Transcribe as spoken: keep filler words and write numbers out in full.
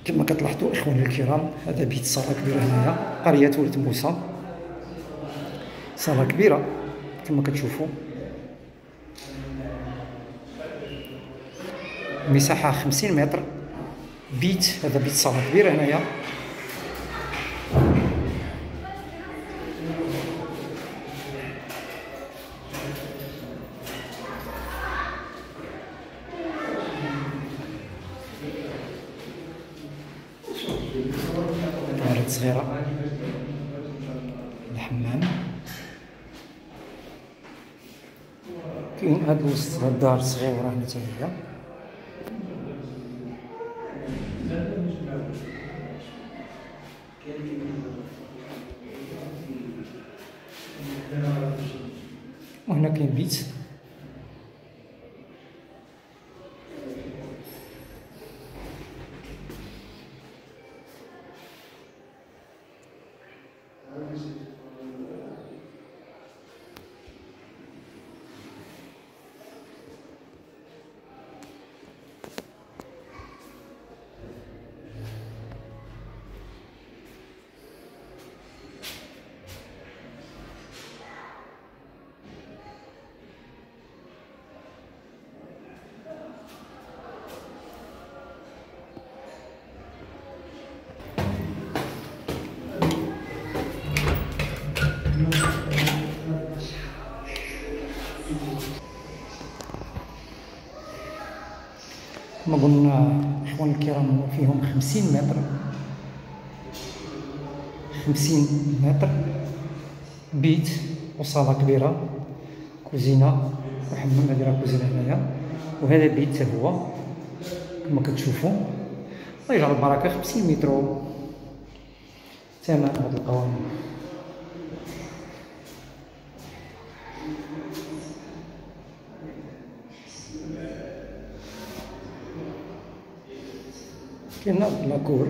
كما كتلاحظوا اخواني الكرام، هذا بيت صاله كبيره هنايا، قريه ولد موسى. صاله كبيره كما كتشوفوا، مساحه خمسين متر. بيت هذا بيت صاله كبيره هنايا. كانت صغيره، الحمام كاين. هاد الوسط هاد الدار صغيره هنا حتى هي. وهنا كاين بيت. كما قلنا اخواني الكرام، فيهم خمسين متر، خمسين متر بيت وصاله كبيره، كوزينه وحمام. هادي راه كوزينه هنايا، وهذا بيت حتى هو كما كتشوفوا. الله يجعل البركه. خمسين متر ثمن هاد القوانين. كاين لاكور.